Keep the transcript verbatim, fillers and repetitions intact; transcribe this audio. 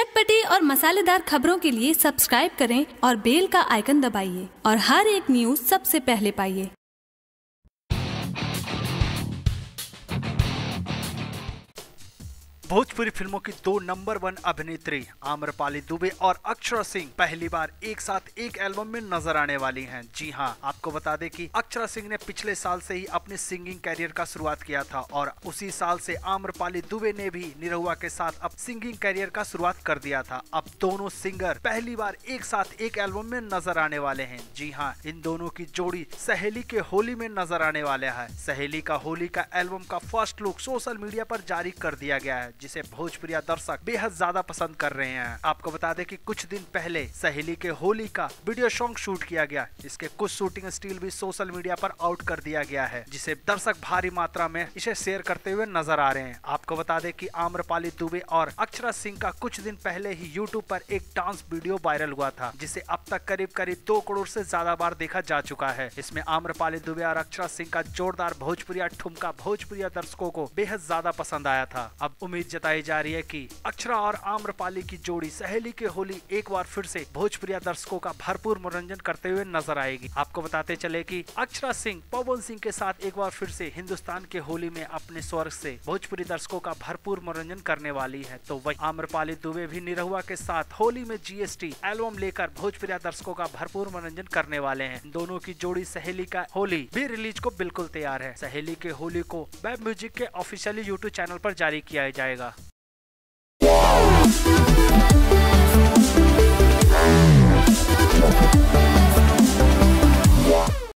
चटपटी और मसालेदार खबरों के लिए सब्सक्राइब करें और बेल का आइकन दबाइए और हर एक न्यूज सबसे पहले पाइए। भोजपुरी फिल्मों की दो नंबर वन अभिनेत्री आम्रपाली दुबे और अक्षरा सिंह पहली बार एक साथ एक एल्बम में नजर आने वाली हैं। जी हां, आपको बता दें कि अक्षरा सिंह ने पिछले साल से ही अपने सिंगिंग कैरियर का शुरुआत किया था और उसी साल से आम्रपाली दुबे ने भी निरहुआ के साथ अब सिंगिंग कैरियर का शुरुआत कर दिया था। अब दोनों सिंगर पहली बार एक साथ एक एल्बम में नजर आने वाले हैं। जी हाँ, इन दोनों की जोड़ी सहेली के होली में नजर आने वाले है। सहेली का होली का एल्बम का फर्स्ट लुक सोशल मीडिया पर जारी कर दिया गया है, जिसे भोजपुरी दर्शक बेहद ज्यादा पसंद कर रहे हैं। आपको बता दें कि कुछ दिन पहले सहेली के होली का वीडियो सॉन्ग शूट किया गया। इसके कुछ शूटिंग स्टिल भी सोशल मीडिया पर आउट कर दिया गया है, जिसे दर्शक भारी मात्रा में इसे शेयर करते हुए नजर आ रहे हैं। आपको बता दें कि आम्रपाली दुबे और अक्षरा सिंह का कुछ दिन पहले ही यूट्यूब पर एक डांस वीडियो वायरल हुआ था, जिसे अब तक करीब करीब दो करोड़ से ज्यादा बार देखा जा चुका है। इसमें आम्रपाली दुबे और अक्षरा सिंह का जोरदार भोजपुरी ठुमका भोजपुरी दर्शकों को बेहद ज्यादा पसंद आया था। अब उम्मीद जताई जा रही है कि अक्षरा और आम्रपाली की जोड़ी सहेली के होली एक बार फिर से भोजपुरी दर्शकों का भरपूर मनोरंजन करते हुए नजर आएगी। आपको बताते चले कि अक्षरा सिंह पवन सिंह के साथ एक बार फिर से हिंदुस्तान के होली में अपने स्वर से भोजपुरी दर्शकों का भरपूर मनोरंजन करने वाली है, तो वही आम्रपाली दुबे भी निरहुआ के साथ होली में जीएसटी एल्बम लेकर भोजपुरी दर्शकों का भरपूर मनोरंजन करने वाले हैं। दोनों की जोड़ी सहेली का होली भी रिलीज को बिल्कुल तैयार है। सहेली के होली को वेब म्यूजिक के ऑफिशियली यूट्यूब चैनल पर जारी किया जाएगा। Yeah.